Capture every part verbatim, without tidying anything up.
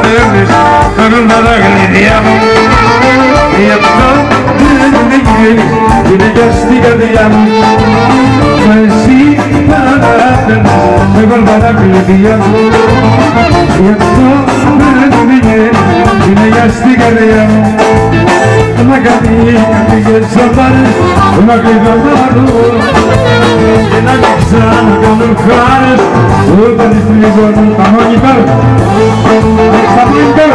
παίρνεις παίρνω τα γλυδιά μου. Γι' αυτό δεν με γυρίζεις, είναι για στην καρδιά μου. Μα εσύ παραπέρνεις, εγώ τα γλυδιά μου. Γι' αυτό δεν με γυρίζεις, είναι για στην καρδιά μου. Μα κάτι πήγες να πάρεις, μα κλειδωμένο και να μην ξανακάνουν χάρες όταν τις πληγώνουν. Αμόνι πέρα, αμόνι πέρα.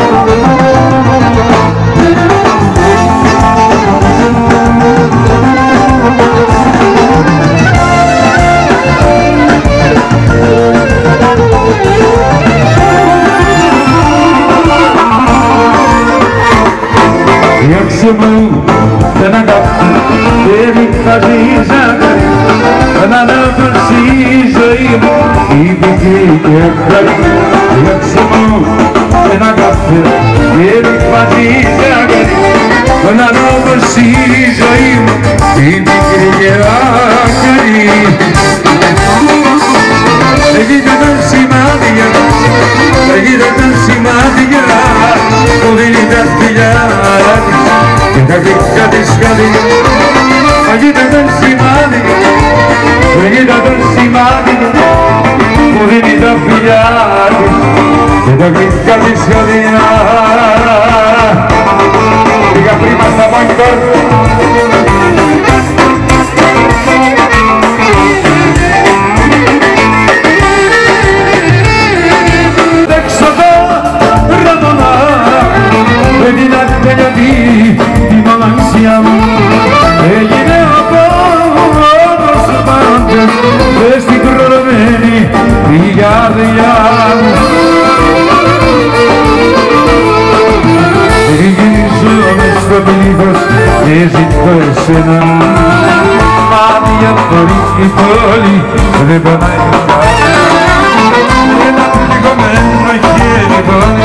Διώξε μου δεν αγαπώ, δεν εκφράζει ζάχαρη, να αναπνεύσει η ζωή μου, η πικρή και ευχαρή. Διώξε μου δεν αγαπώ, δεν εκφράζει ζάχαρη, να αναπνεύσει η ζωή μου, η πικρή και ευχαρή. Έγινε τα σημάδια, έγινε τα σημάδια, που δίνει τα φιλιά της και τα γλυκά της καρδιά. Έγινε τα σημάδια, έγινε τα σημάδια, που δίνει τα φιλιά της και τα γλυκά της καρδιά. Πήγα πρίμα στα μόνιτορ. Τη μαλαξιά μου έγινε από όλους τους πάντες μες στην κρονωμένη η καρδιά μου. Γυρίζω μες στο πλήθος και ζητώ εσένα, μα διαφορεί η πόλη δεν πονάει πια. Ένα πληγωμένο χέρι πόνι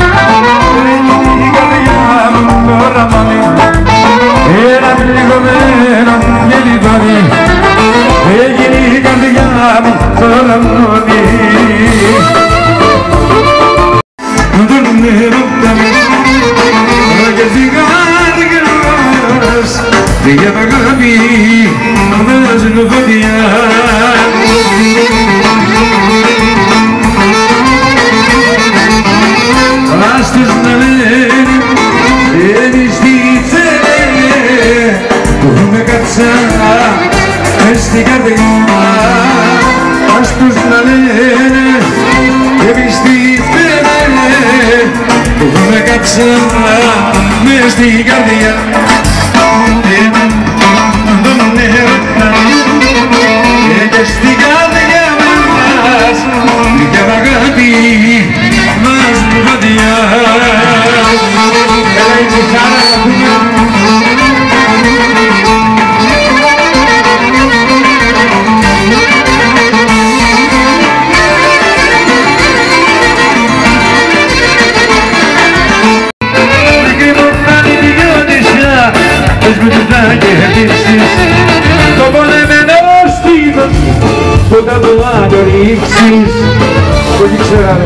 τώρα μami, ένα πληγωμένο γελιδόνι, έγινε η καρδιά μου τώρα μόνη. Τον έρωτα μου, και ζυγάριας, για τα αγάπη βάζουν φωτιά. Ας τους να λένε εμείς τι θέλετε, που έχουμε κάτσα μες στην καρδιά. Ας τους να λένε εμείς τι θέλετε, που έχουμε κάτσα μες στην καρδιά. Τον έρωτα και στην καρδιά μας για τα αγάπη βάζουν φωτιά. Το πονεμένο στήθος που θα το άλλο ρίξεις, πολύ ξέραμε.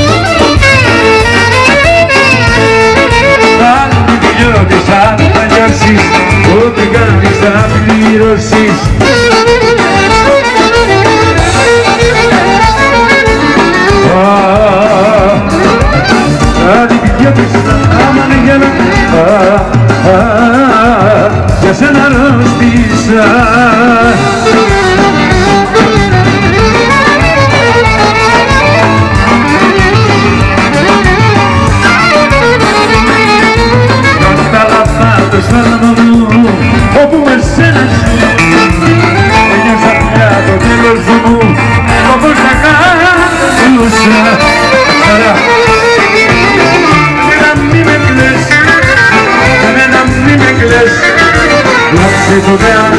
Αν την τελειώνεις, αν θα νιώσεις, ό,τι κάνεις θα πληρώσεις. Αν την τελειώνεις, άμα είναι για να για σένα αρρώστησα. Τα λαθάτω σφάλμα μου, όπου με σένα ένιωσα πια το τέλος μου, όπως θα κάνουσα. Εμένα μη με κλαις, εμένα μη με κλαις, λάψε το πέρα